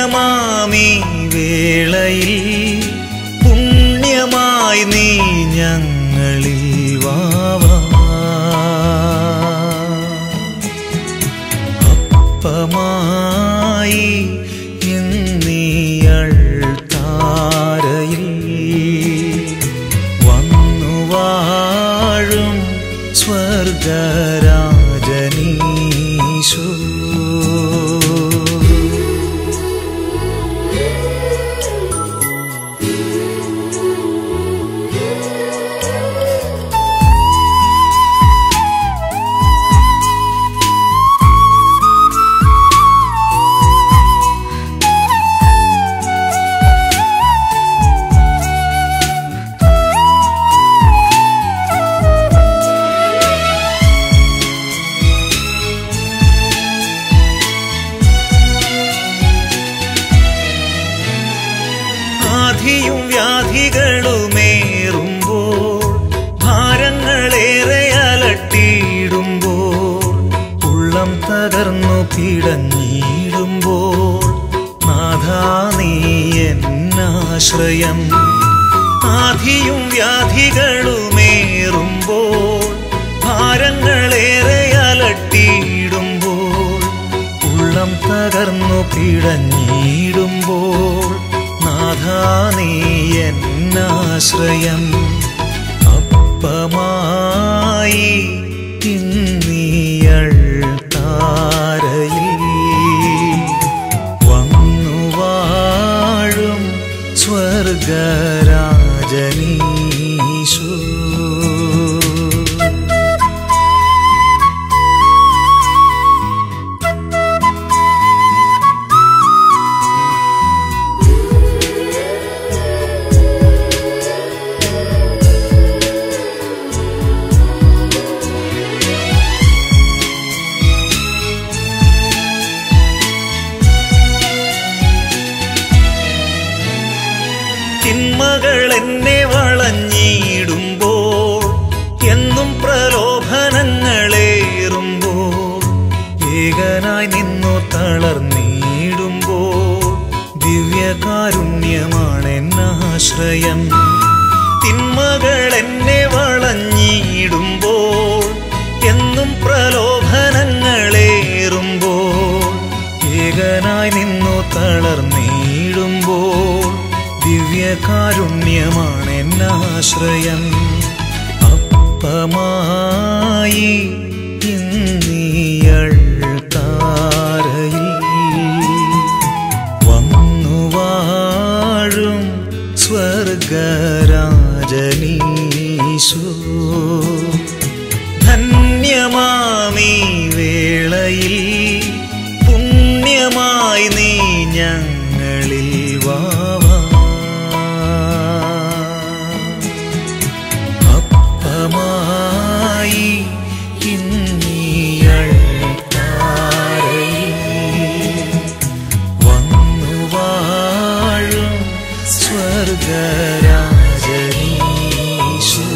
ധന്യമാമീ വേളയിൽ പുണ്യമായി നീ ഞങ്ങളിൽ വാവാ. അപ്പമായി ഇന്നീയൾ താരയിൽ വന്നു വാഴും സ്വർഗരാജനീശോ. ആധിയും വ്യാധികളുമേറുമ്പോൾ ഭാരങ്ങളേറെ അലട്ടിയിടുമ്പോൾ ഉള്ളം തകർന്നു പിടഞ്ഞിടുമ്പോൾ നാഥാ നീ എന്നാശ്രയം. ആധിയും വ്യാധികളുമേറുമ്പോൾ ഭാരങ്ങളേറെ അലട്ടിയിടുമ്പോൾ ഉള്ളം തകർന്നു പിടഞ്ഞിടുമ്പോൾ നാഥാ നീ എന്നാശ്രയം. അപ്പമായി ഇന്നീയൾ താരയിൽ വന്നു വാഴും സ്വർഗരാജനീശോ. തിന്മകൾ എന്നെ വളഞ്ഞിടുമ്പോൾ എന്നും പ്രലോഭനങ്ങളേറുമ്പോൾ ഏകനായി നിന്നു തളർന്നിടുമ്പോൾ ദിവ്യകാരുണ്യമാണ് എന്നാശ്രയം. തിന്മകൾ എന്നെ വളഞ്ഞിടുമ്പോൾ എന്നും പ്രലോഭനങ്ങളേറുമ്പോൾ ഏകനായി നിന്നു തളർന്നിടുമ്പോൾ ദിവ്യകാരുണ്യമാണ് എന്നാശ്രയം. അപ്പമായി ഇന്നീയൾ താരയിൽ വന്നു വാഴും സ്വർഗരാജനീശോ. ധന്യമാമീ വേളയിൽ പുണ്യമായി നീ ഞങ്ങളിൽ വാവാ. അപ്പമായി ഇന്നീയൾ താരയിൽ വന്നു വാഴും സ്വർഗരാജനീശോ.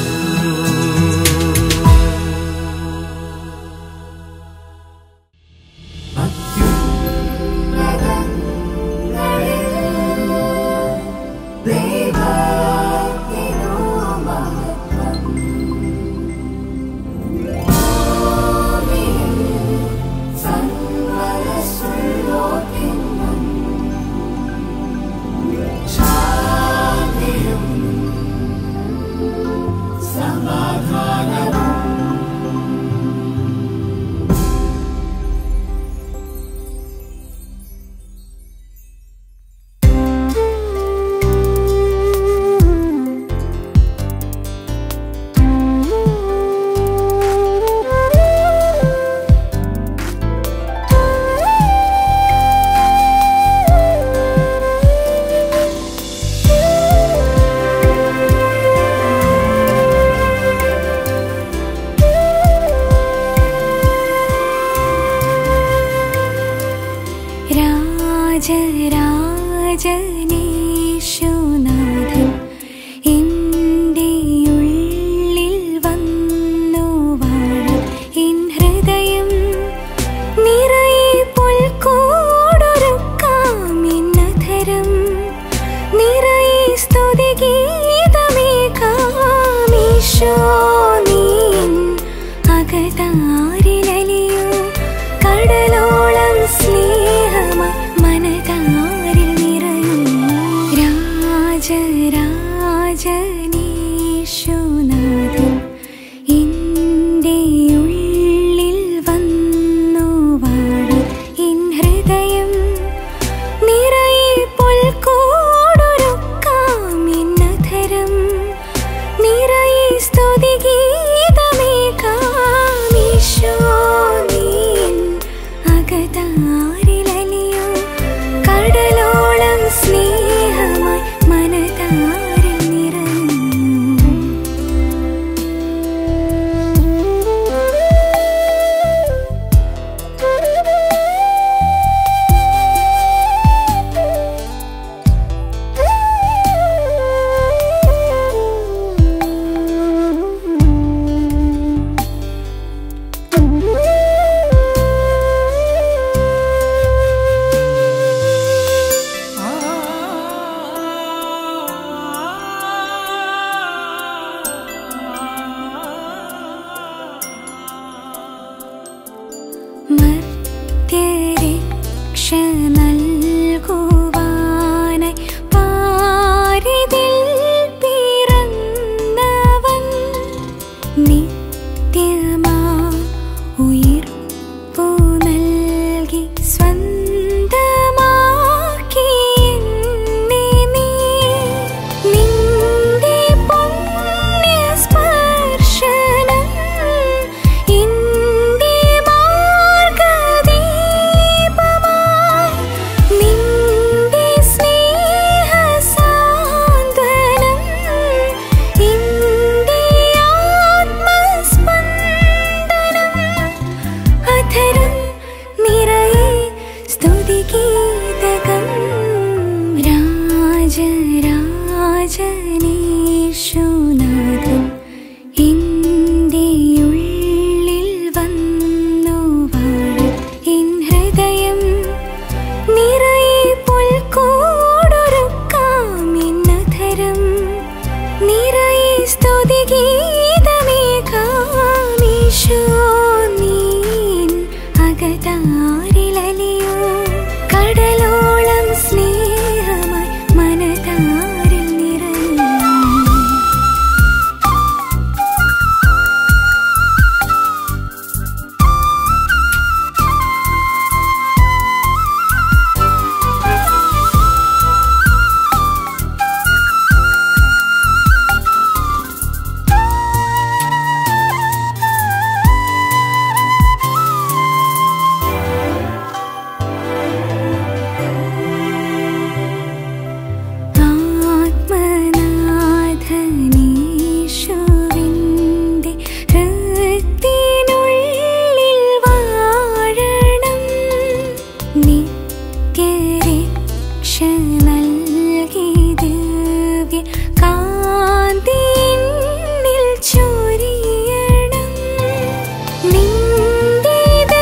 രാജരാജനീശുനാഥൻ എൻ്റെ ഉള്ളിൽ വന്നു വാഴും. എൻ ഹൃദയം നിറയെ പുൽക്കൂടൊരുക്കാം. എന്ന ഗീതകം രാജരാജനീശുനാഥൻ എൻ്റെ ഉള്ളിൽ വന്നു വാഴും എൻ ഹൃദയം നിറയെ പുൽക്കൂടൊരുക്കാം എന്നധരം നിറയെ സ്തുതിഗീതമേകാം ഈശോ നീൻ അകതാരിലലിയോ കടലോളം സ്നേഹമായി മനതാരിൽ നിറയും ആത്മനാഥനീശുവിൻ്റെ ഹൃത്തിനുള്ളിൽ വാഴണം നിത്യരക്ഷ നൽകി ദിവ്യ കാന്തി എന്നിൽ ചൊരിയണം നിന്റെ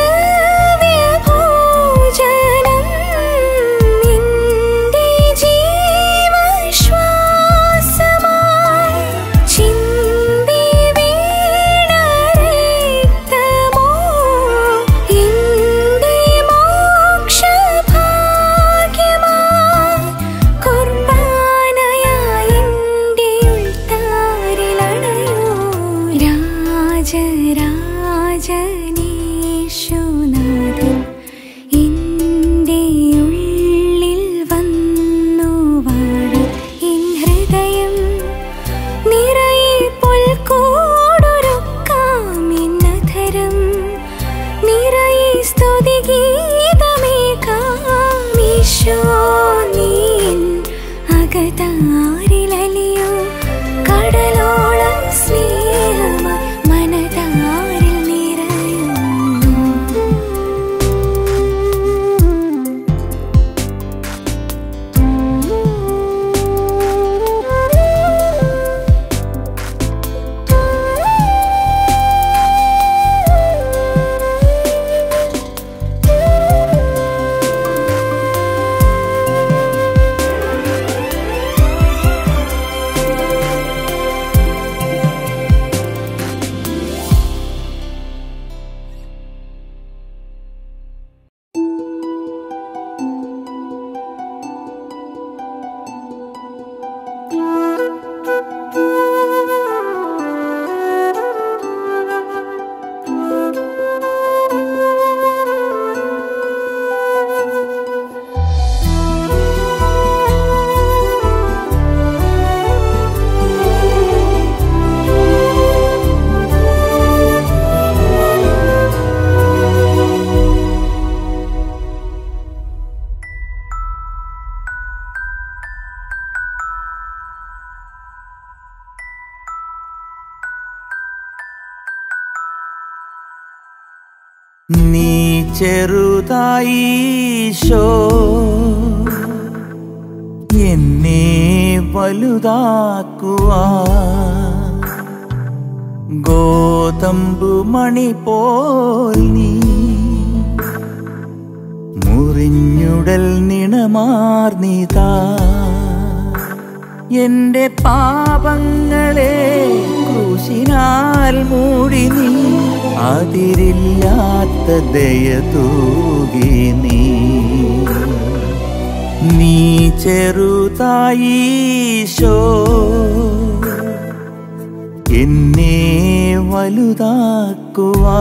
ദിവ്യഭോജനം നിന്റെ ജീവശ്വാസമായി ചിന്തി വീണ രക്തമോ എന്റെ മോക്ഷഭാഗ്യമായി കുർബാനയായി എൻ്റെ ഉൾത്താരിലണയോ രാജരാജനീശുനാഥൻ എൻ്റെ ഉള്ളിൽ വന്നു വാഴും എൻ ഹൃദയം നിറയെ പുൽക്കൂടൊരുക്കാം എന്നധരം നിറയെ സ്തുതിഗീതമേകാം ഈശോ നീൻ അകതാരിലലിയോ കടലോളം സ്നേഹമായി മനതാരിൽ നിറയും നീ ചെറുതായീശോ എന്നെ വലുതാക്കുവാ ഗോതമ്പു മണി പോൽ നീ മുറിഞ്ഞുടൽ നിണമാർന്നിതാ എന്റെ പാപങ്ങളെ ക്രൂശിനാൽ മൂടി നീ അതിരില്ലാത്ത ദയ തൂകി നീ ചെറുതായീശോ എന്നെ വലുതാക്കുവാ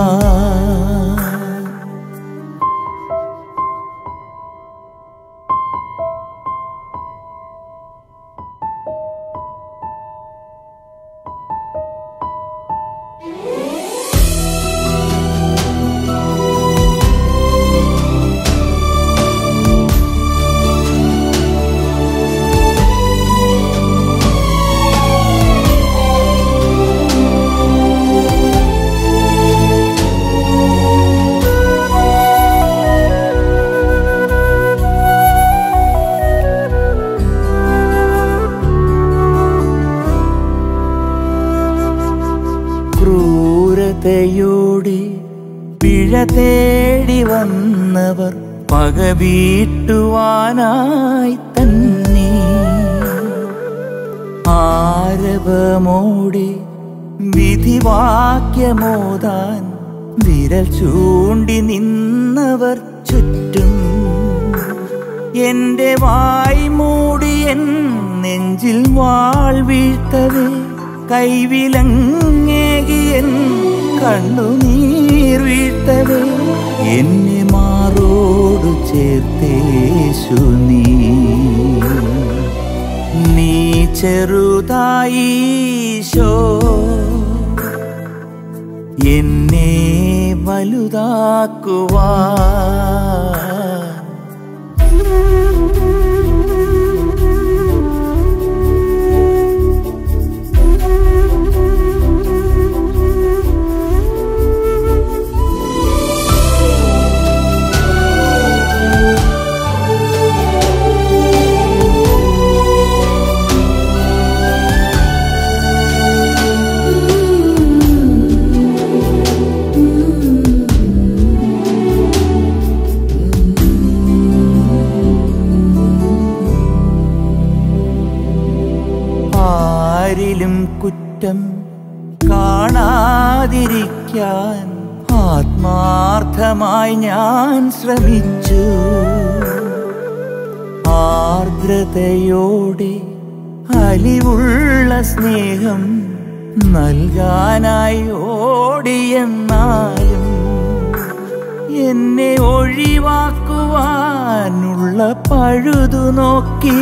വീട്ടുവാനായി തന്നെ ആരവമോടെ വിധിവാക്യമോതാൻ വിരൽ ചൂണ്ടി നിന്നവർ ചുറ്റും. എന്റെ വായ് മൂടി എൻ നെഞ്ചിൽ വാൾ വീഴ്ത്തവേ കൈവിലങ്ങേകിയൻ കണ്ണുനീർ വീഴ്ത്തവേ എന്നെ മാറോടു ചേർത്തേശു നീ ചെറുതായീശോ എന്നെ വലുതാക്കുവാൻ. ആരിലും കുറ്റം കാണാതിരിക്കാൻ ആത്മാർത്ഥമായി ഞാൻ ശ്രമിച്ചു. ആർദ്രതയോടെ അലിവുള്ള സ്നേഹം നൽകാനായി ഓടിയെന്നാലും എന്നെ ഒഴിവാക്കുവാനുള്ള പഴുതു നോക്കി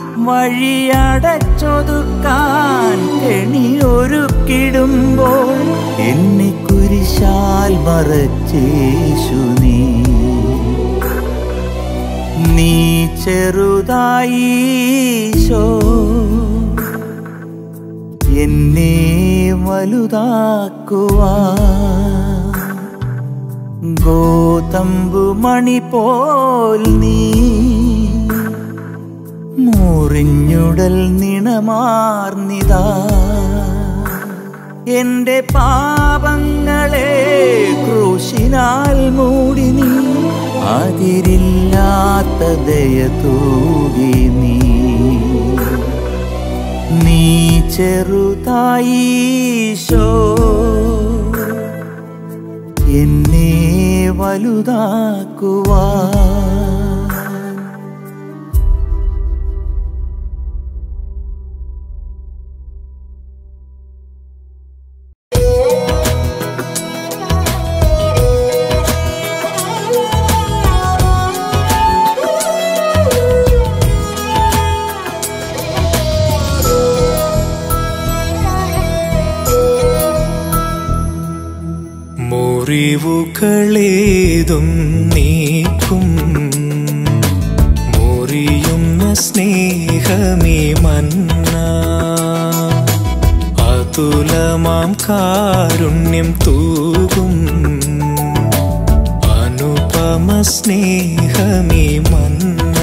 വഴിയടച്ചൊതുക്കാൻ കെണിയൊരുക്കിടുമ്പോൾ എന്നെ കുരിശാൽ മറച്ചേശു നീ ചെറുതായീശോ എന്നെ വലുതാക്കുവാൻ. ഗോതമ്പുമണി പോൽ നീ മുറിഞ്ഞുടൽ നിണമാർന്നിതാ എന്റെ പാപങ്ങളെ ക്രൂശിനാൽ മൂടി നീ അതിരില്ലാത്ത ദയ തൂകി നീ ചെറുതായീശോ എന്നെ വലുതാക്കുവാൻ. മുറിവുകളേതും നീക്കും മുറിയുന്ന സ്നേഹമേ മന്ന അതുലമാം കാരുണ്യം തൂകും അനുപമ സ്നേഹമേ മന്ന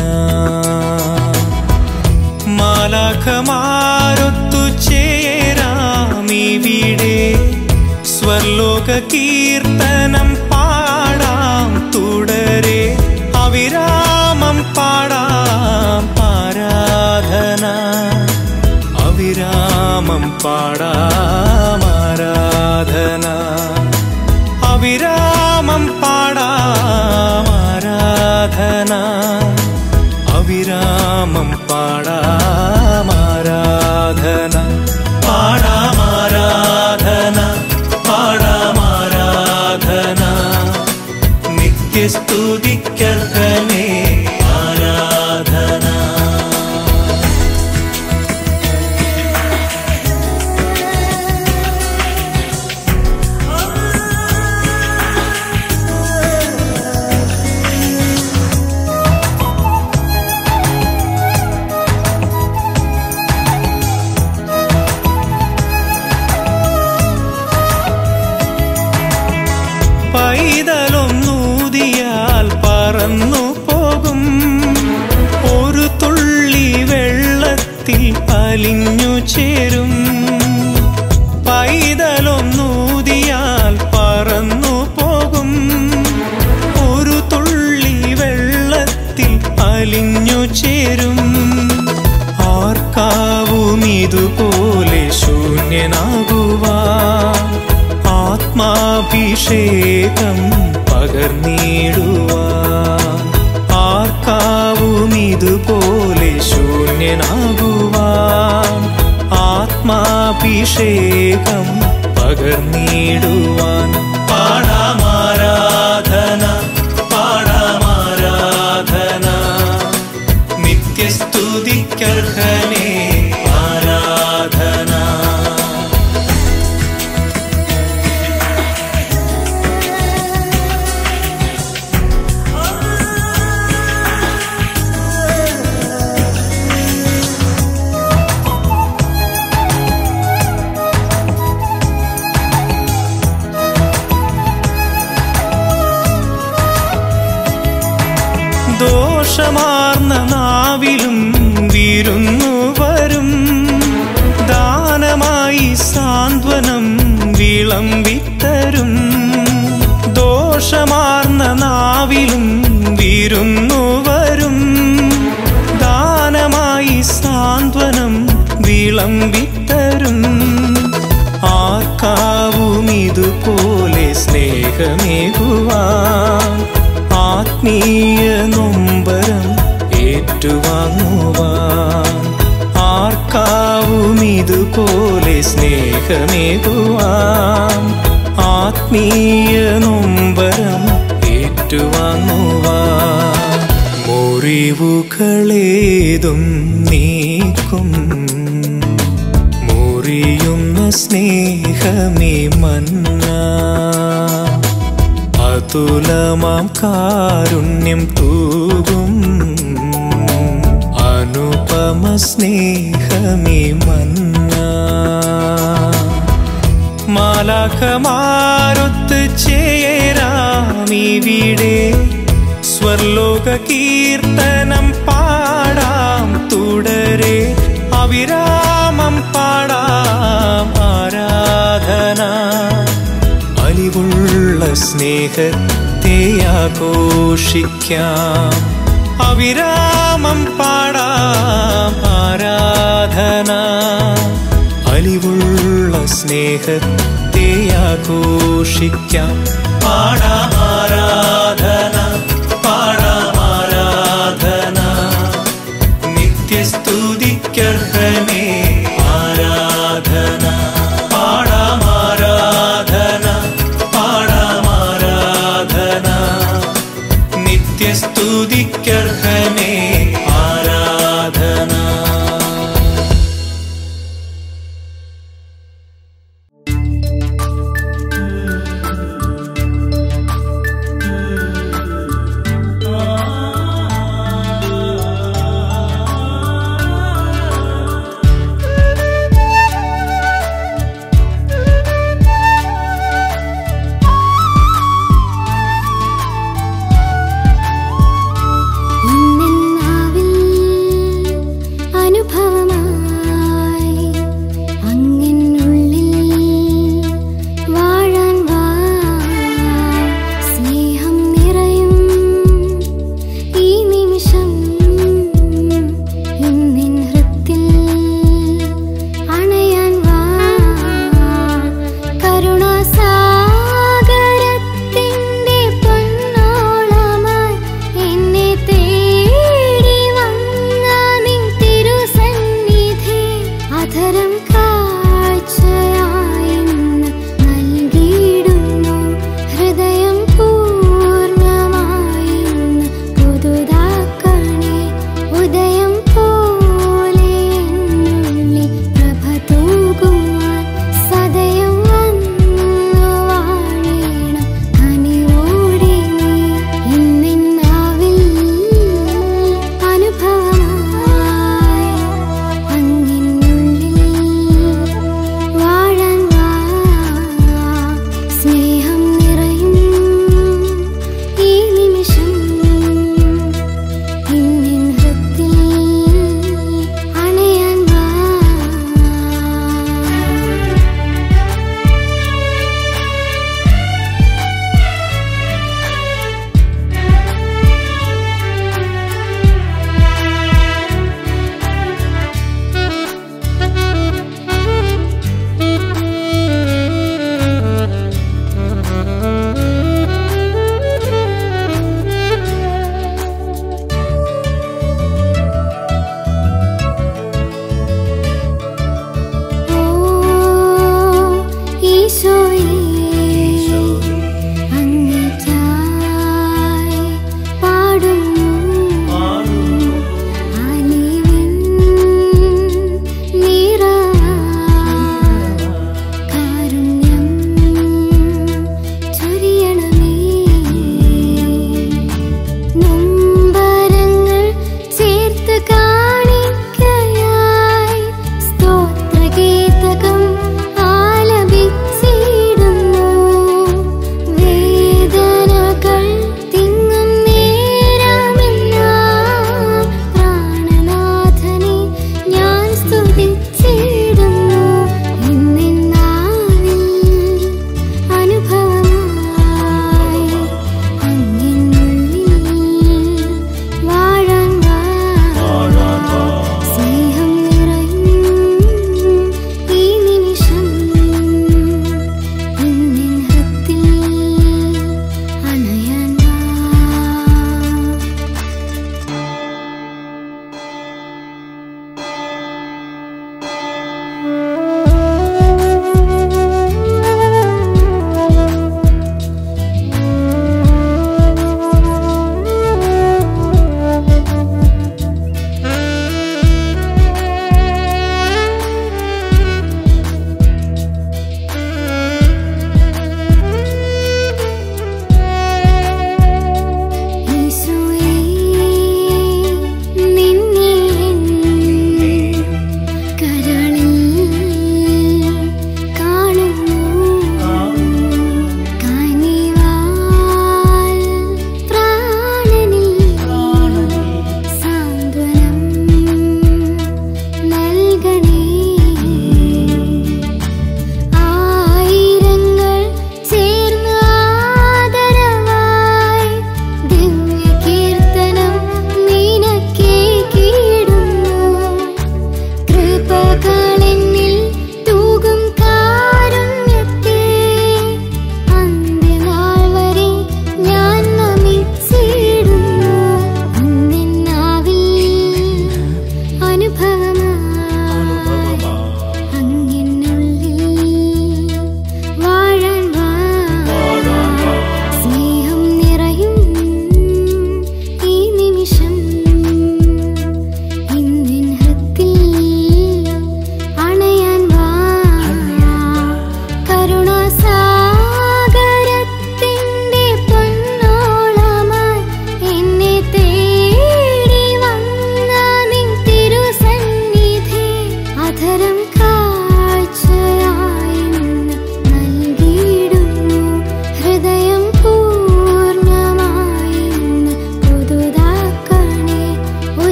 മാലാഖമാരൊത്തു ചേരാമിവിടെ സ്വർലോക കീർത്തനം പാടാം തുടരെ അവിരാമം പാടാം ആരാധന അവിരാമം പാടാം ആരാധന അവിരാമം പാടാം ആരാധന അവിരാമം പാടാം ആരാധന പാടാം ആരാധന പാടാമാരാധന നിത്യസ്തുതിക്കർഹനേ ആരാധന. അലിഞ്ഞു ചേരും. ആർക്കാവും ഇതുപോലെ ശൂന്യനാകുവാൻ, ആത്മാഭിഷേകം പകർന്നിടുവാൻ. ആർക്കാവും ഇതുപോലെ ശൂന്യനാകുവാൻ, ആത്മാഭിഷേകം പകർന്നിടുവാൻ. പാടാമാരാധന പാടാമാരാധന, നിത്യസ്തുതിക്കർഹനേ ആരാധന. ദോഷമാർന്ന നാവിലും വിരുന്നു വരും, ദാനമായി സാന്ത്വനം വിളമ്പിത്തരും. ദോഷമാർന്ന നാവിലും വിരുന്നു വരും, ദാനമായി സാന്ത്വനം വിളമ്പിത്തരും. ആർക്കാവും ഇതുപോലെ സ്നേഹമേകുവാൻ, ആത്മീയ നൊമ്പരം ഏറ്റുവാങ്ങുവാൻ. ആർക്കാവും ഇതുപോലെ സ്നേഹമേകുവാൻ, ആത്മീയ നൊമ്പരം ഏറ്റുവാങ്ങുവാൻ. മുറിവുകളേതും നീക്കും മുറിയുന്ന സ്നേഹമേ മന്ന. അതുലമാം കാരുണ്യം തൂകും അനുപമ സ്നേഹമേ മന്ന. മാലാഖമാരൊത്ത് ചേരാമിവിടെ, സ്വർലോക കീർത്തനം പാടാം തുടരെ. അവിരാമം പാടാം ആരാധന, അലിവുള്ള സ്നേഹത്തെ ആഘോഷിക്കാം. അവിരാമം പാടാം ആരാധന, അലിവുള്ള സ്നേഹത്തെ ആഘോഷിക്കാം. പാടാം ആരാധന പാടാം ആരാധന, നിത്യസ്തുതിക്കർഹനേ ആരാധന. പാടാം ആരാധന പാടാം ആരാധന, നിത്യസ്തുതിക്കർഹനേ ആരാധന.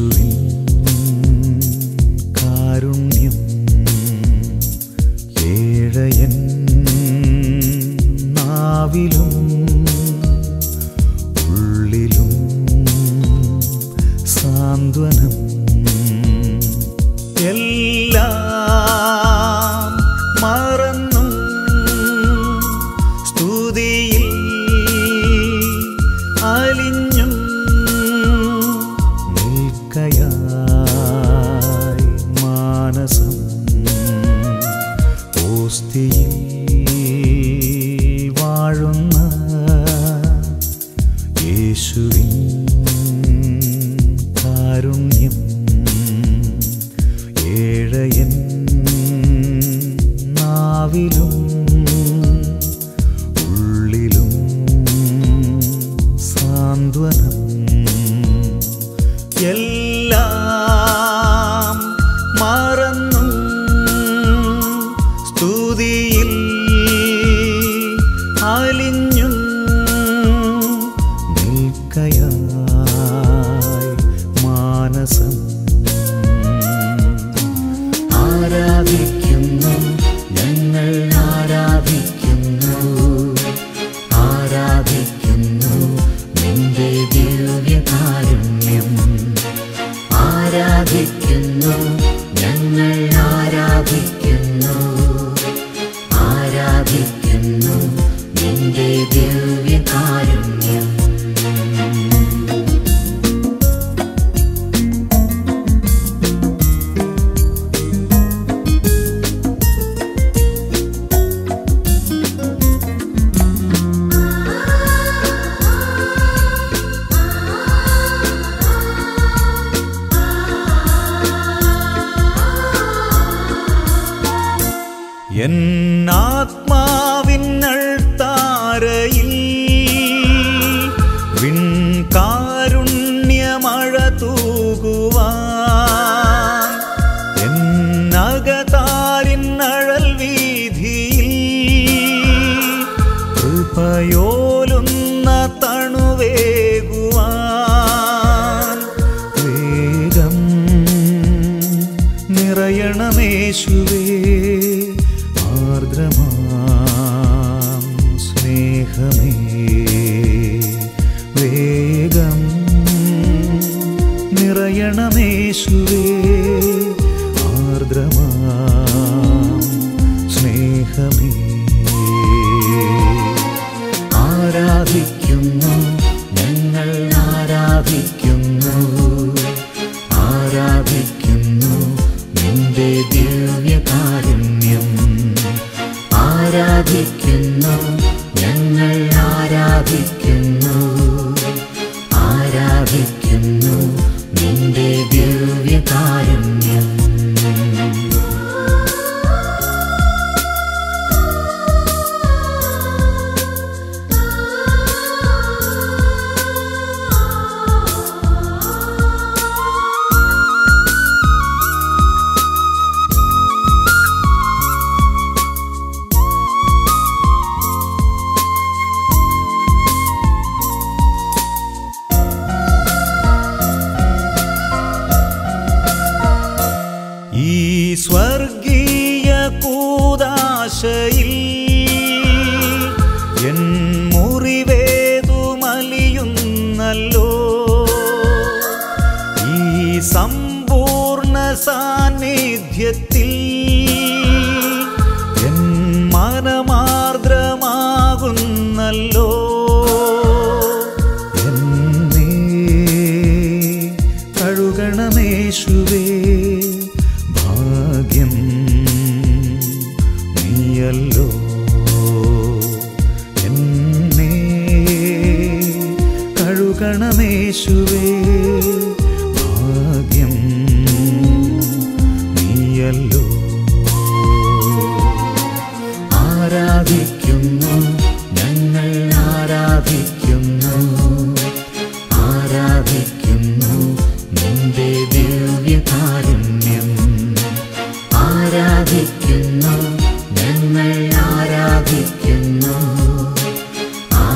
യേശുവിൻ കാരുണ്യം ഏഴയൻ നാവിലും ഉള്ളിലും സാന്ത്വനം എല്ലാം മറന്നും സ്തുതിയിൽ അലിഞ്ഞും നിൽക്കയായി മാനസം ഓസ്തിയിൽ വാഴുന്ന യേശുവിൻ കാരുണ്യം ഏഴയൻ നാവിലും ഉള്ളിലും സാന്ത്വനം എല്ലാം മറന്നും സ്തുതിയിൽ അലിഞ്ഞും നിൽക്കയായി മാനസം ആരാധിക്കുന്നു ഞങ്ങൾ ആരാധിക്കുന്നു ആരാധിക്കുന്നു നിന്റെ ദിവ്യകാരുണ്യം ആരാധിക്കുന്നു ഞങ്ങൾ ആരാധിക്കുന്നു ആരാധിക്കുന്നു നിന്റെ ദിവ്യകാരുണ്യം എന്നാത്മാവിന്നൾത്താരയിൽ വിൺകാരുണ്യമഴ തൂകുവാൻ എന്നകതാരിന്നഴൽ വീതിയിൽ കൃപയോലുന്ന തണുവേകുവാൻ വേഗം നിറയണമേശുവേ ആർദ്രമാം സ്നേഹമേ വേഗം നിറയണമേശുവേ ആർദ്രമാം സ്നേഹമേ ആരാധിക്കുന്നു ഞങ്ങൾ ആരാധിക്കുന്നു ആരാധിക്കുന്നു നിന്റെ ദിവ്യകാരുണ്യം ആരാധിക്കുന്നു ഞങ്ങൾ ആരാധിക്കുന്നു ആരാധിക്കുന്നു നിന്റെ ദിവ്യകാരുണ്യം ഈ സ്വർഗീയ കൂദാശയിൽ എൻ മുറിവേതുമലിയുന്നല്ലോ ഈ സമ്പൂർണ്ണ സാന്നിധ്യത്തിൽ എൻ മനമാർദ്രമാകുന്നല്ലോ എന്നെ കഴുകണമേശുവേ ഭാഗ്യം നീയല്ലോ എന്നെ കഴുകണമേശുവേ ഭാഗ്യം നീയല്ലോ ആരാധിക്കുന്നു ഞങ്ങൾ ആരാധിക്കുന്നു ആരാധിക്കുന്നു നിന്റെ ദിവ്യകാരുണ്യം ആരാധിക്കുന്നു ഞങ്ങൾ ആരാധിക്കുന്നു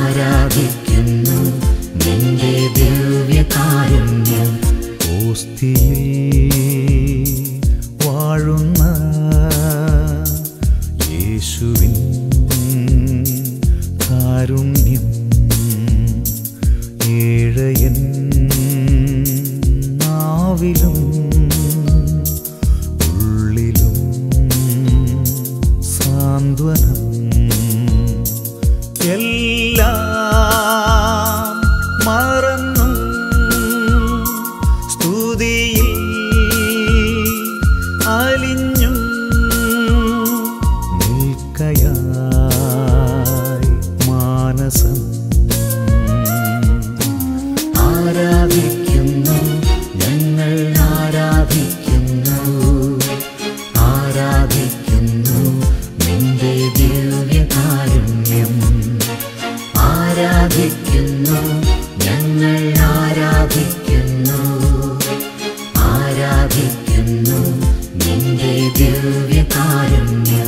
ആരാധിക്കുന്നു നിന്റെ ദിവ്യകാരുണ്യം ഓസ്തി വാഴുന്ന യേശുവിൻ കാരുണ്യം ഏഴയൻ നാവിലും ഉള്ളിലും സാന്ത്വനം എല്ലാം മറന്നും സ്തുതിയിൽ അലിഞ്ഞും നിൽക്കയായി മാനസം ആരാധിക്കുന്നു ഞങ്ങൾ ആരാധിക്കുന്നു ആരാധിക്കുന്നു നിന്റെ ദിവ്യകാരുണ്യം ആരാധിക്കുന്നു ഞങ്ങൾ ആരാധിക്കുന്നു ആരാധിക്കുന്നു നിന്റെ ദിവ്യകാരുണ്യം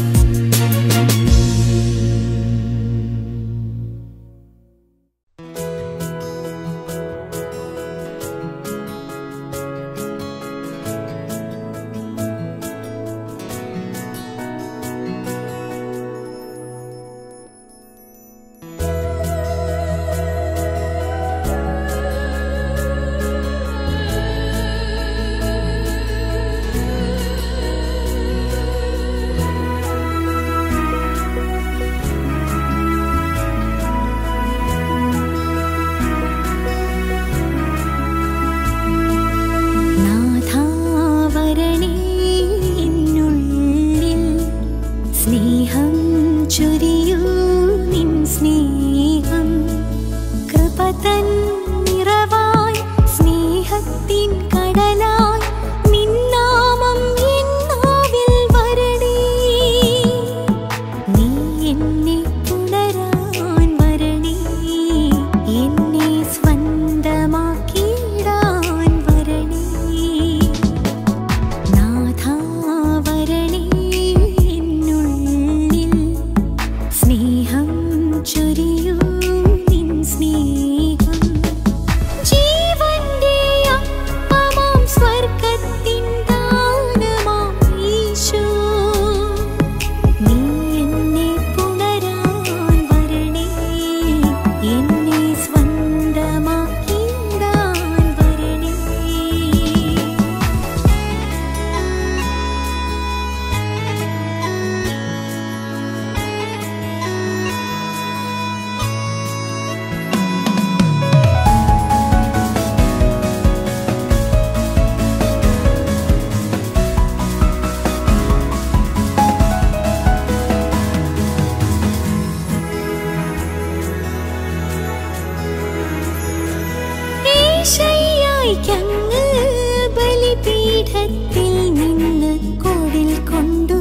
ബലിപീഠത്തിൽ നിന്ന് കോവിൽ കൊണ്ടു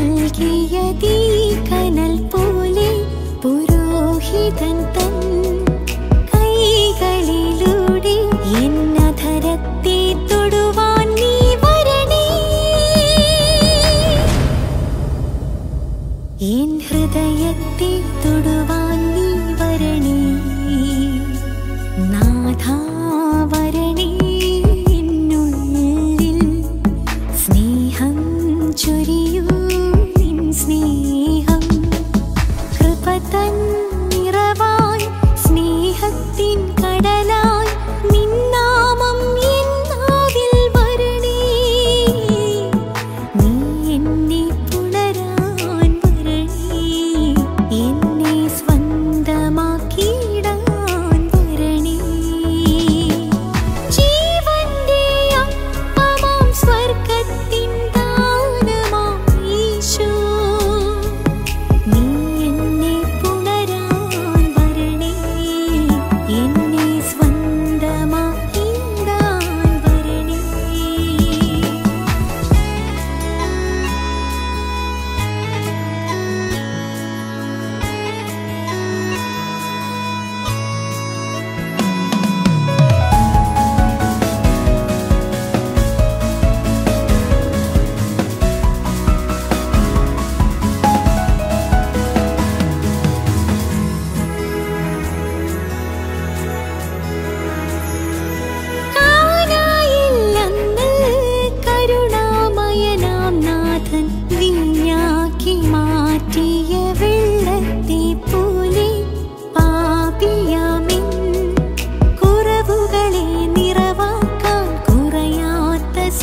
നൽകിയതീ കനൽ പോലെ പുരോഹിതൻ തൻ കൈകളിലൂടെ എന്നധരത്തെ തൊടുവാൻ നീ വരണേ എൻ ഹൃദയത്തെ തൊടുവാൻ നീ വരണേ നാഥാ വരണേ എന്നുള്ളിൽ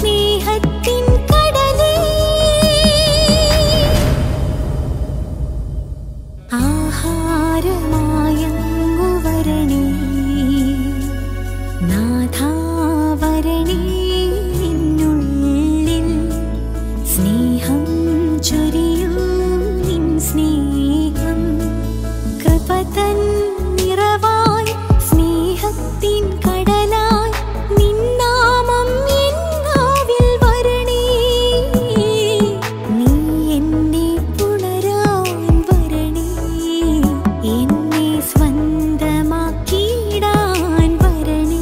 സ്നേഹത്തിൻ കടലേ ആഹാരമായങ്ങു വരണേ നാഥാ വരണേ എന്നുള്ളിൽ സ്നേഹം ചൊരിയൂ നിൻ സ്നേഹം കൃപ തൻ നിറവായി സ്നേഹത്തിൻ കടലായി നിൻ നാമം എൻ നാവിൽ വരണേ നീ എന്നെ പുണരാൻ വരണേ എന്നെ സ്വന്തമാക്കിയിടാൻ വരണേ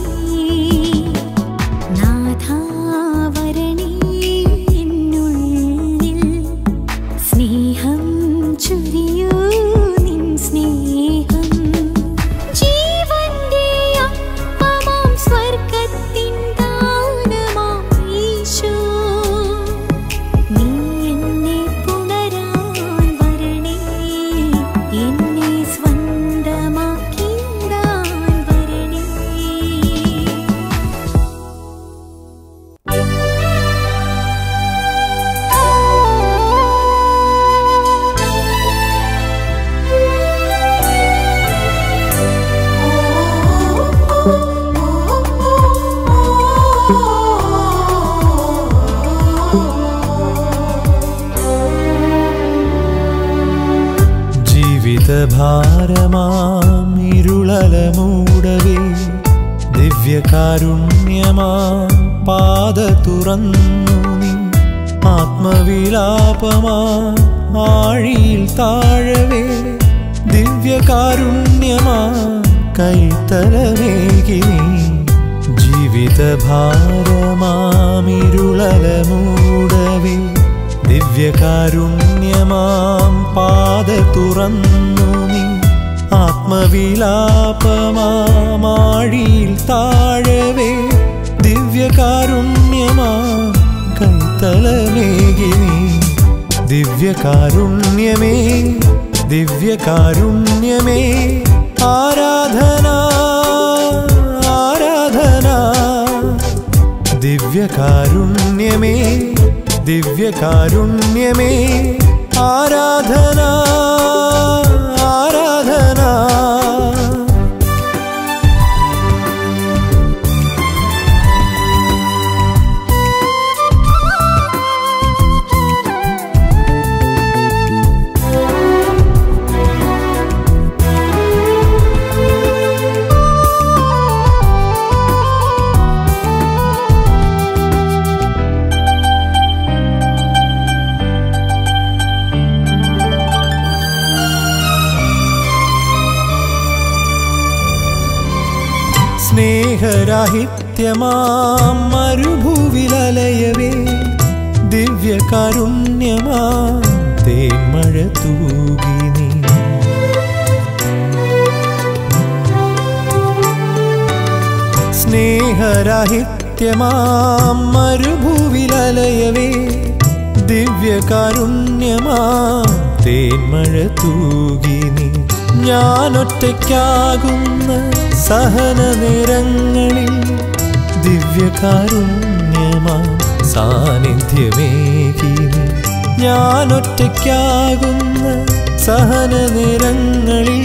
നാഥാ വരണേ എന്നുള്ളിൽ സ്നേഹം ചൊരിയൂ നിൻ സ്നേഹം ജീവന്റെ അപ്പമാം സ്വർഗ്ഗത്തിൻ ദാനമാം ഈശോ നീ എന്നെ പുണരാൻ വരണേ എന്നെ സ്വന്തമാക്കിയിടാൻ വരണേ ജീവിതഭാരമാം ഇരുളല മൂടവേ ദിവ്യകാരുണ്യമാം പാത തുറന്നു നീ ആത്മവിലാപമാം ആഴിയിൽ താഴവേ ദിവ്യകാരുണ്യമാം കൈത്തലമേകി നീ ജീവിതഭാരമാം ഇരുളല മൂടവേ ദിവ്യകാരുണ്യമാം പാത തുറന്നു നീ ആത്മവിലാപമാം ആഴിയിൽ താഴവേ ദിവ്യകാരുണ്യമാം കൈത്തലമേകി നീ ദിവ്യകാരുണ്യമേ ദിവ്യകാരുണ്യമേ ആരാധന ആരാധന ദിവ്യകാരുണ്യമേ ദിവ്യകാരുണ്യമേ ആരാധന ആരാധന സ്നേഹരാഹിത്യമാം മരുഭൂവിലലയവേ ദിവ്യകാരുണ്യമാം തേന്മഴ തൂകി നീ സ്നേഹരാഹിത്യമാം മരുഭൂവിലലയവേ ദിവ്യകാരുണ്യമാം തേന്മഴ തൂകി നീ ഞാനൊറ്റയ്ക്കാകുന്ന സഹന നേരങ്ങളിൽ ദിവ്യകാരുണ്യമാം സാന്നിധ്യമേകി നീ ഞാനൊറ്റയ്ക്കാകുന്ന സഹന നേരങ്ങളിൽ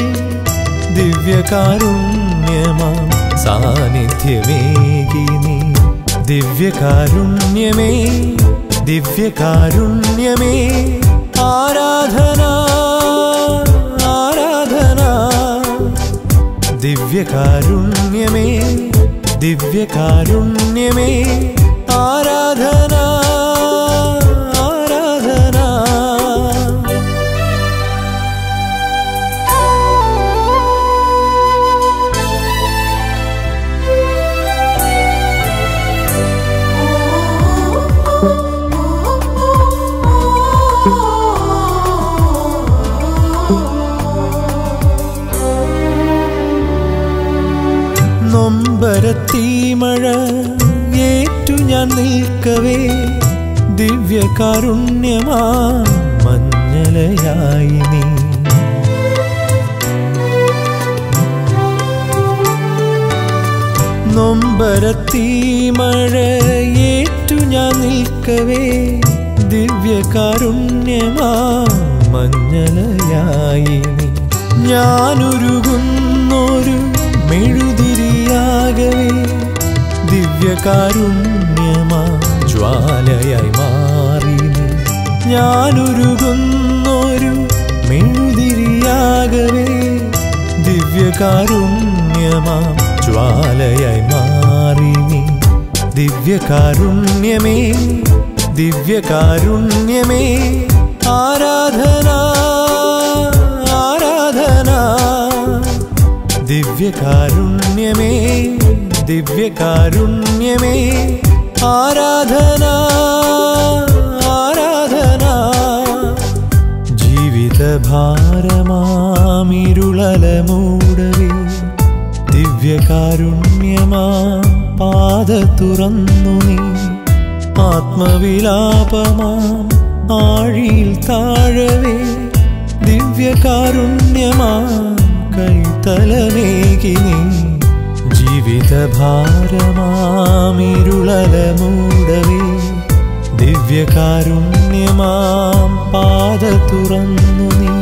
ദിവ്യകാരുണ്യമാം സാന്നിധ്യമേകി നീ ദിവ്യകാരുണ്യമേ ദിവ്യകാരുണ്യമേ ആരാധന ആരാധന ദിവ്യകാരുണ്യമേ ദിവ്യകാരുണ്യമേ ആരാധന ആരാധന നൊമ്പരത്തീമഴ ഏറ്റു ഞാൻ നിൽക്കവേ ദിവ്യകാരുണ്യമാ മഞ്ഞലയായി നീ നൊമ്പരത്തീ മഴയേറ്റു ഞാൻ നിൽക്കവേ ദിവ്യകാരുണ്യമാ മഞ്ഞളയായി നീ ഞാനുരുകുന്നൊരു മെഴുതിരിയാകവേ ദിവ്യകാരുണ്യമാ ജ്വാലയായി മാറി നീ ഞാനുരുകുന്നൊരു മെഴുതിരിയാകവേ ദിവ്യകാരുണ്യമാ ജ്വാലയായി മാറി നീ ദിവ്യകാരുണ്യമേ ദിവ്യകാരുണ്യമേ ആരാധന ആരാധന ദിവ്യകാരുണ്യമേ ദിവ്യകാരുണ്യമേ ആരാധന ആരാധന ജീവിതഭാരമാമിരുളല മൂടവേ ദിവ്യകാരുണ്യമാ പാത തുറന്നു നീ ആത്മവിലാപമാം ആഴിയിൽ താഴവേ ദിവ്യകാരുണ്യമാ കൈതലമേകി നീ ജീവിതഭാരമാമിരുളല മൂടവേ ദിവ്യകാരുണ്യമാം പാത തുറന്നു നീ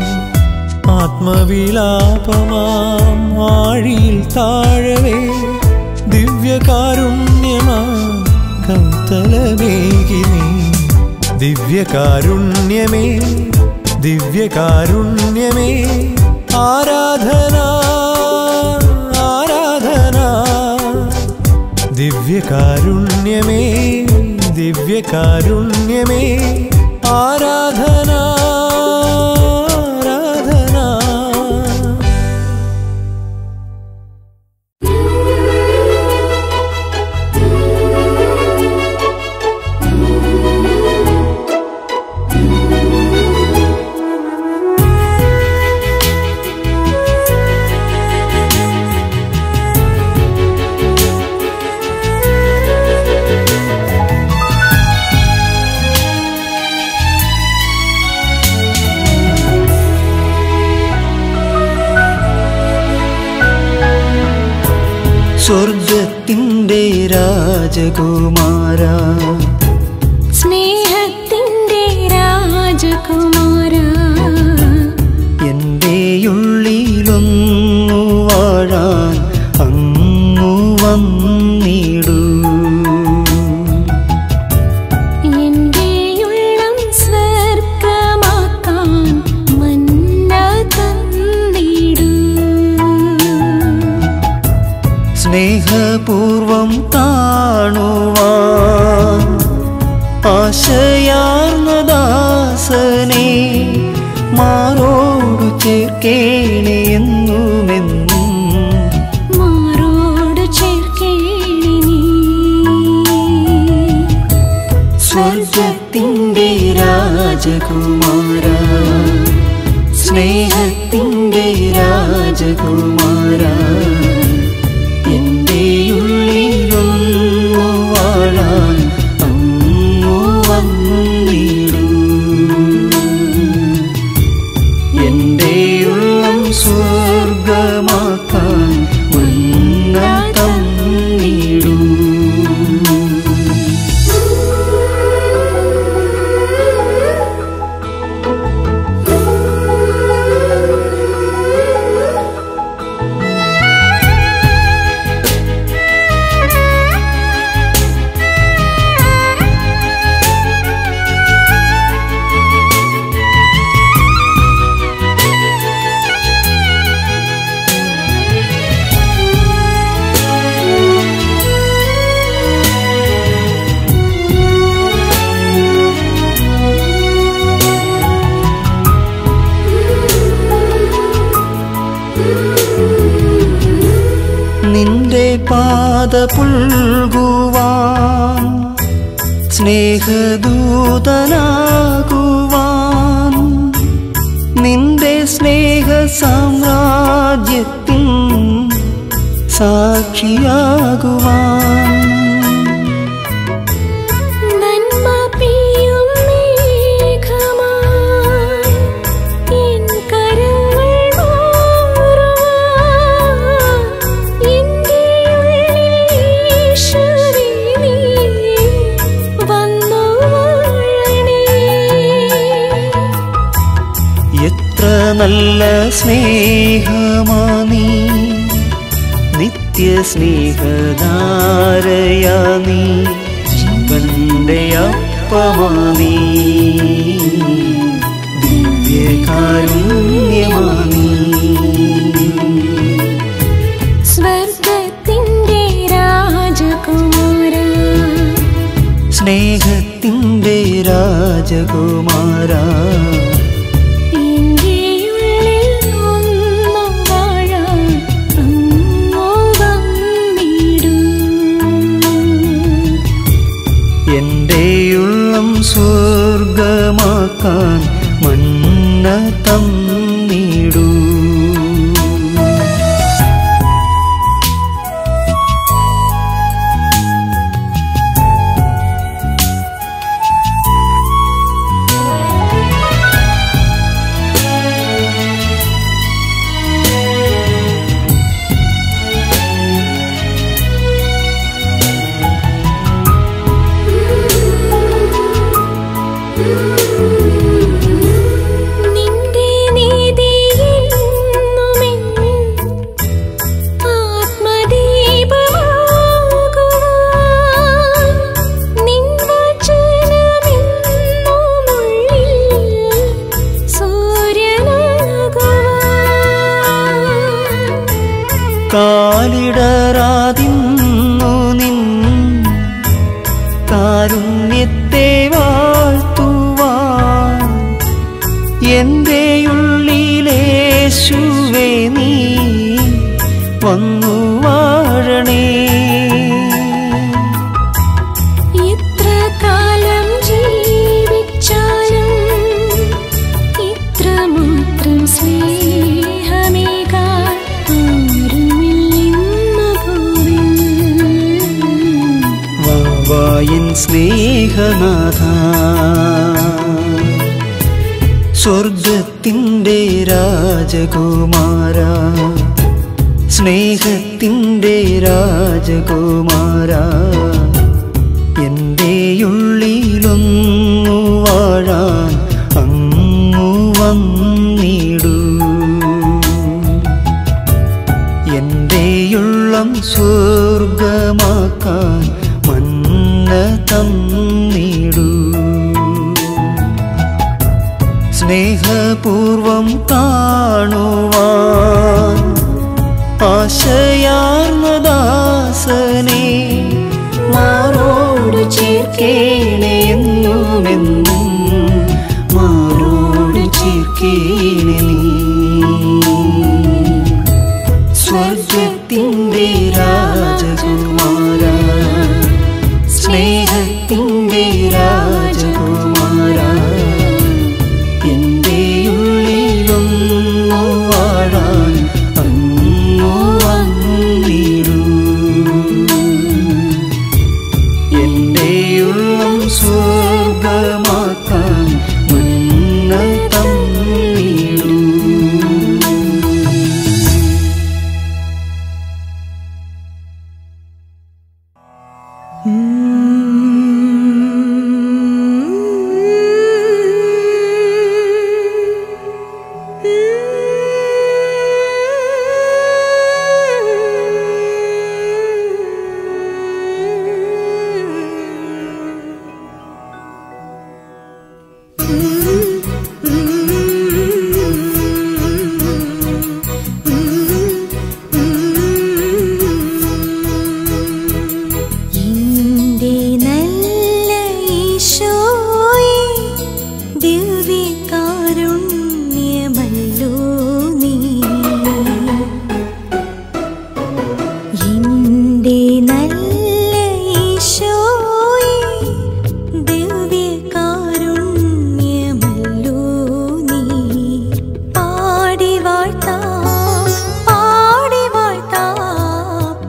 ആത്മവിലാപമാം ആഴിയിൽ താഴവേ ദിവ്യകാരുണ്യമാ കൈതലമേകി നീ ദിവ്യകാരുണ്യമേ ദിവ്യകാരുണ്യമേ ആരാധന ആരാധന ദിവ്യകാരുണ്യമേ ദിവ്യകാരുണ്യമേ ആരാധന ആരാധന സ്വർഗത്തിൻ്റെ രാജകുമാര സ്നേഹത്തിൻ്റെ രാജകുമാര എൻ്റെ ഉള്ളിലൊന്നു വാഴാൻ അങ്ങു വന്നിടൂ എൻ്റെ ഉള്ളം സ്വർഗമാക്കാൻ മന്ന തന്നിടൂ സ്നേഹപൂർവം കാണുവാൻ ആശയാർന്ന ദാസനെ മാറോടു ചേർക്കേണേ എന്നുമെന്നും മാറോട് ചേർക്കേണേ നീ സ്വർഗത്തിൻ്റെ രാജകുമാര സ്നേഹത്തിൻ്റെ രാജകുമാര എൻ്റെ ഉള്ളിലൊന്നു വാഴാൻ അങ്ങു വന്നിടൂ എൻ്റെ ഉള്ളം സ്വർഗമാക്കാൻ മന്ന തന്നിടൂ നിന്റെ പാദ പുൽകുവാൻ സ്നേഹദൂതനാകുവാൻ നിന്റെ സ്നേഹ സാമ്രാജ്യത്തിൻ സാക്ഷിയാകുവാൻ നന്മ പെയ്യും മേഘമായി എൻ കരങ്ങൾ മാറുവാൻ എൻ്റെ ഉള്ളിൽ നല്ല സ്നേഹമാ നീ, നിത്യസ്നേഹധാരയാ നീ, ജീവന്റെ അപ്പമാ നീ, ദിവ്യകാരുണ്യമാ നീ. സ്വർഗത്തിന്റെ രാജകുമാരാ, സ്നേഹത്തിന്റെ രാജകുമാരാ, സ്വർഗമാക്കാൻ മന്ന തന്നിടൂ. കാലിടറാതിന്നു നിൻ കാരുണ്യത്തെ വാഴ്ത്തുവാൻ എൻ്റെ ഉള്ളിലേശുവേ നീ വന്നു വാഴണേ. എത്ര കാലം ജീവിച്ചാലും ഇത്രമാത്രം സ്നേഹമേകാൻ വാവായൻ സ്നേഹനാഥ, സ്വർഗത്തിൻ്റെ രാജകുമാരാ, സ്നേഹത്തിൻ്റെ രാജകുമാരാ, എൻ്റെ ഉള്ളിലൊന്നു വാഴാൻ അങ്ങു വന്നിടൂ. എൻ്റെ ഉള്ളം സ്വർഗമാക്കാൻ മന്ന തന്നിടൂ. സ്നേഹപൂർവം കാണുവാൻ ആശയാർന്ന ദാസനെ മാറോട് ചേർക്കേണേ എന്നുമെന്നും, മാറോട് ചേർക്കേണേ നീ. സ്വർഗത്തിൻ്റെ രാജകുമാരാ, സ്നേഹത്തിൻ്റെ രാജകുമാരാ, എൻ്റെ ഉള്ളിലൊന്നു വാഴാൻ അങ്ങു വന്നിടൂ. എൻ്റെ ഉള്ളം സ്വർഗമാക്കാൻ മന്ന തന്നിടൂ.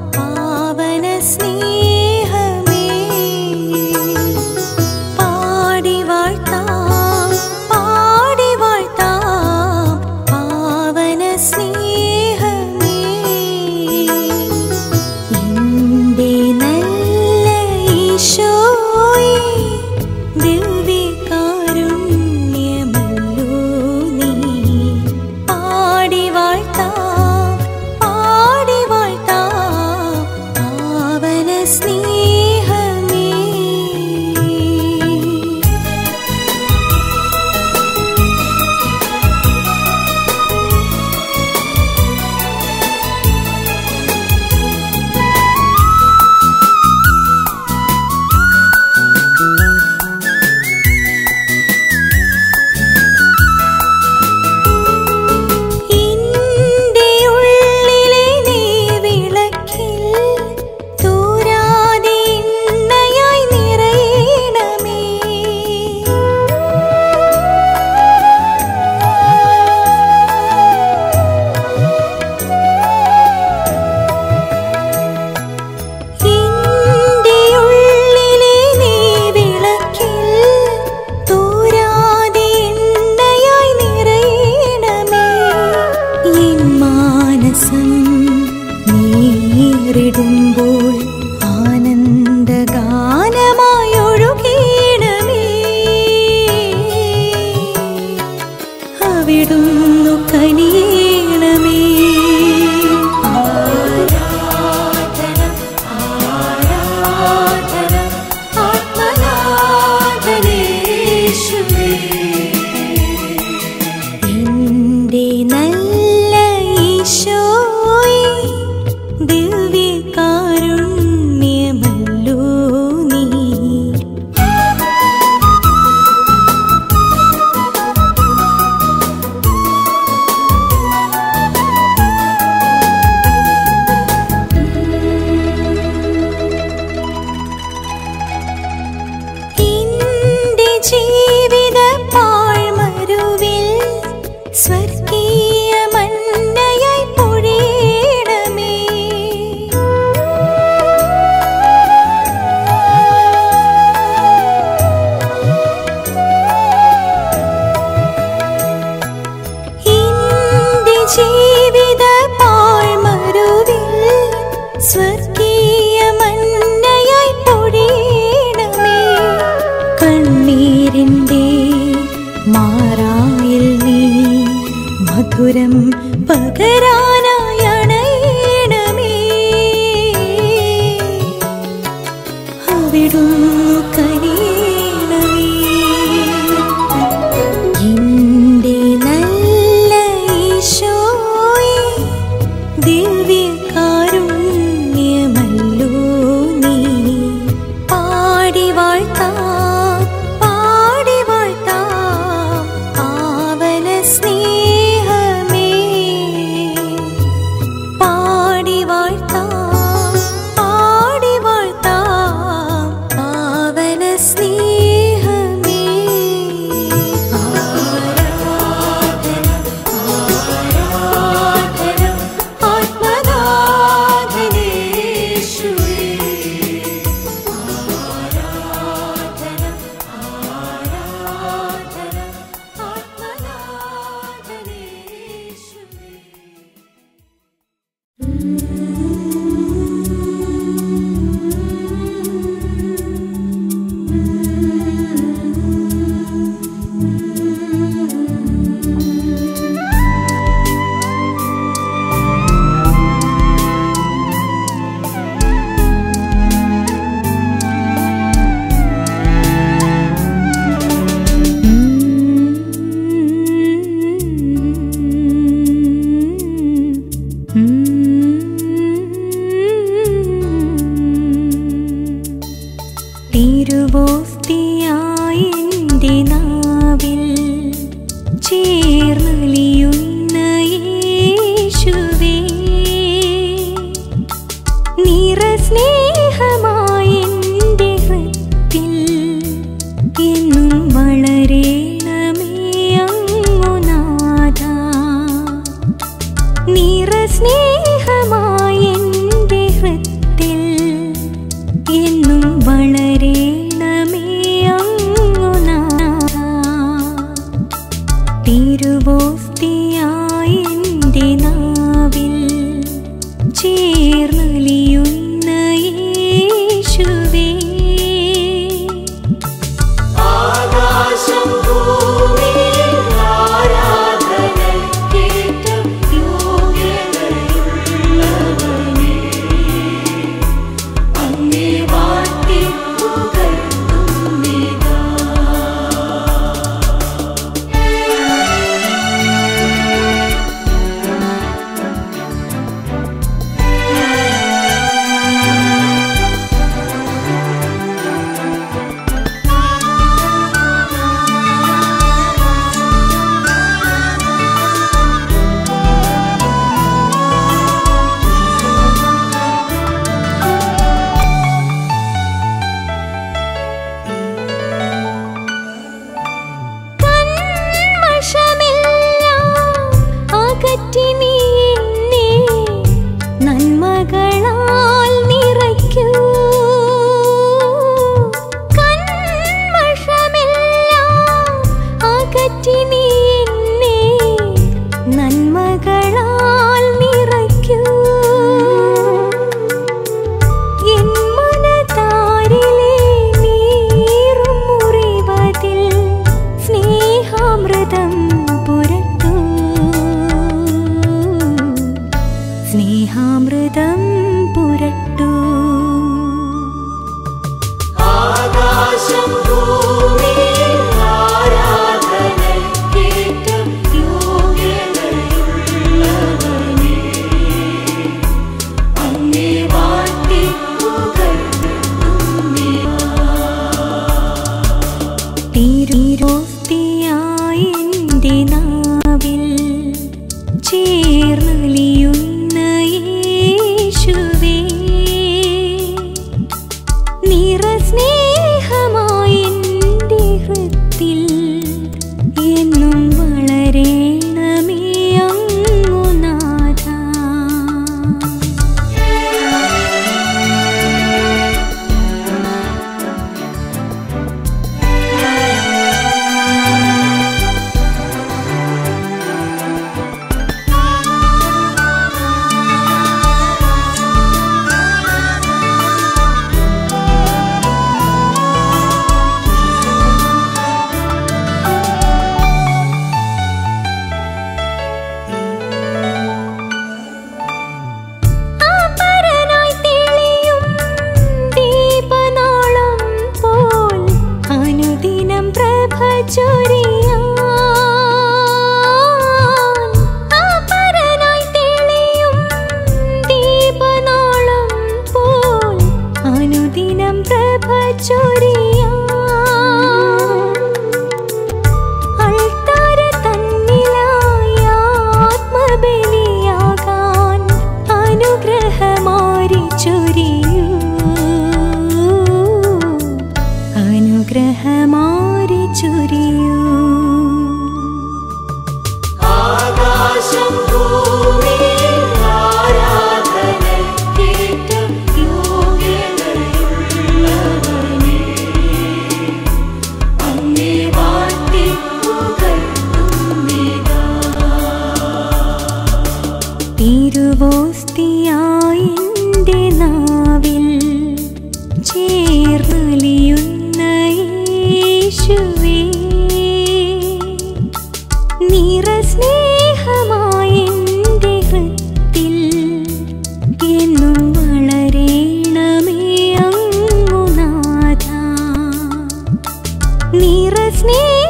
പാടി മാറായിൽ നീ മധുരം പകരാനായി അണയണമേ. അവിടുന്നു കനിയണമേ. എന്റെ നല്ല ഈശോയേ, ദിവ്യകാരുണ്യമല്ലോ നീ. പാടി വാഴ്ത്താം, പാടി വാഴ്ത്താം പാവന സ്നേഹമേ. പാടി വാഴ്ത്താം, പാടി വാഴ്ത്താം പാവന സ്നേഹമേ. ആരാധന, ആരാധന ആത്മനാഥനേശുവേ. ആരാധന, ആരാധന ആത്മനാഥനേശുവേ. തിരുവോസ്തിയായി എൻ്റെ നാവിൽ ചേർന്നലിയുന്ന യേശുവേ, നിറസ്നേഹമായി എൻ്റെ ഹൃത്തിൽ എന്നും വളരേണമേ അങ്ങു നാഥാ. നിറസ്നേഹമായി എൻ്റെ ഹൃത്തിൽ എന്നും വളരേണമേ അങ്ങു നാഥാ. തിരുവോസ്തിയായി എൻ്റെ നാവിൽ ചേർന്നലിയുന്ന യേശുവേ. ആകാശം ഭൂമിയിൽ ആരാധനയ്ക്കേറ്റം യോഗ്യതയുള്ളവനേ, അങ്ങേ വാഴ്ത്തി പുകഴ്ത്തുന്നിതാ. അകറ്റി നീ എന്നെ നന്മകളാൽ നിറയ്ക്കൂ. കന്മഷമെല്ലാം അകറ്റി നീ എന്നെ നന്മകളാൽ നിറയ്ക്കൂ. എൻ മനതാരിലെ നീറും മുറിവതിൽ സ്നേഹാമൃതം പുരട്ടൂ. സ്നേഹാമൃതം പുരട്ടൂ. ആകാശം ഭൂമിയിൽ ആരാധനയ്ക്കേറ്റം യോഗ്യതയുള്ളവനേ, അങ്ങേ വാഴ്ത്തി പുകഴ്ത്തുന്നിതാ. തിരുവോസ്തിയായി എൻ്റെ നാവിൽ ചേർന്നലിയുന്ന യേശുവേ, നിറസ്നേഹമായി എൻ്റെ ഹൃത്തിൽ എന്നും വളരേണമേ അങ്ങു നാഥാ. ചൊരിയാൻ അപരനായി തെളിയും ദീപനാളം പോൽ അനുദിനം പ്രഭ ചൊരിയാൻ അൾത്താര തന്നിലായി ആത്മബലിയാകാൻ അനുഗ്രഹമാരി ചൊരിയൂ അനുഗ്രഹമാരി ചൊരിയൂ ആകാശം ഭൂമിയിൽ ആരാധനയ്ക്കേറ്റ യോഗ്യതയുള്ളവനേ അങ്ങേ വാഴ്ത്തി പുകഴ്ത്തുന്നിതാ തിരുവോസ്തിയായി എൻ്റെ നാവിൽ ചേർന്നലിയുന്ന യേശുവേ നിറസ്നേഹമായി എൻ്റെ ഹൃത്തിൽ എന്നും വളരേണമേ അങ്ങു നാഥാ നിറസ്നേഹ